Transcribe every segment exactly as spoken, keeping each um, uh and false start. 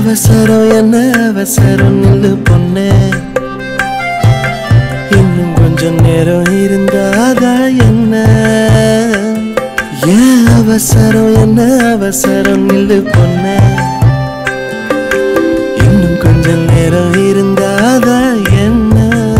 அவசரம் என்ன அவசரம் நில்லு பொண்ணே இன்னும் கொஞ்சம் நேரம் இருந்தாதா என்ன ஏன் அவசரம் என்ன அவசரம் நில்லு பொண்ணே இன்னும் கொஞ்சம் நேரம் இருந்தாதா என்ன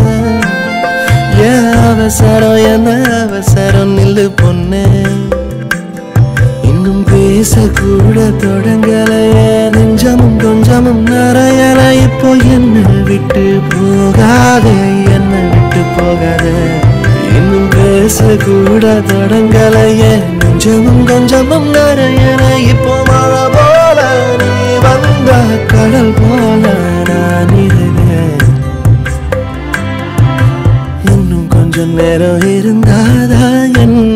ஏன் அவசரம் என்ன அவசரம் நில்லு பொண்ணே இன்னும் பேசக்கூட தொடங்கலையே நெஞ்சமும் கொஞ்சமும் நிறையல இப்போ என்ன விட்டு போகாதே என்ன விட்டு போகாதே இன்னும் பேசக்கூட தொடங்கலையே நெஞ்சமும் கொஞ்சமும் நிறையல இப்போ மழை போல நீ வந்த கடல் போல நான் இருந்தேன் இன்னும் கொஞ்சம் நேரம் இருந்தாதா என்ன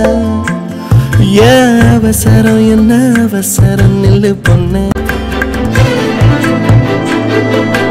ஏன் அவசரம் என்ன அவசரம் நில்லு பொண்ணே